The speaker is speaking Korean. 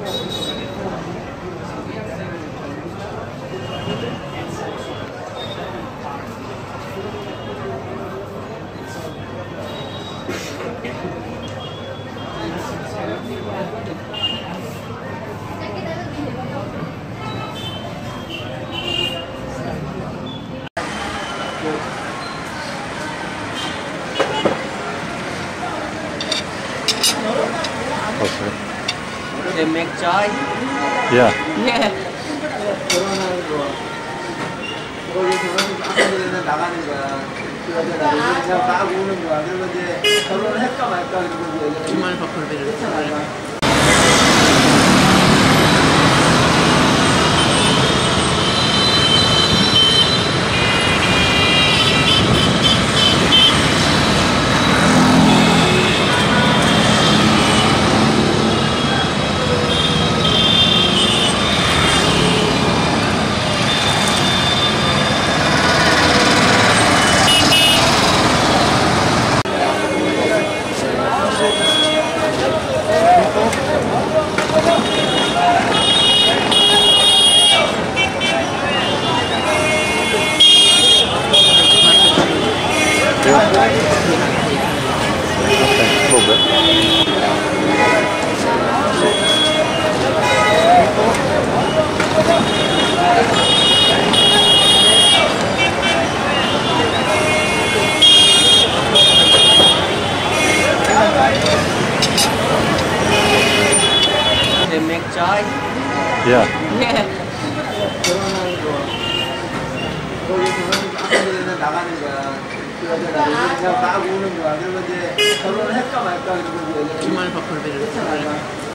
They make chai? Yeah. Yeah. 주말 버클베를 They make chai? Yeah. Yeah. 나가는 거야. 그냥 막 우는 거야. 그러면 이제 결혼을 할까 말까. 주말 버클베를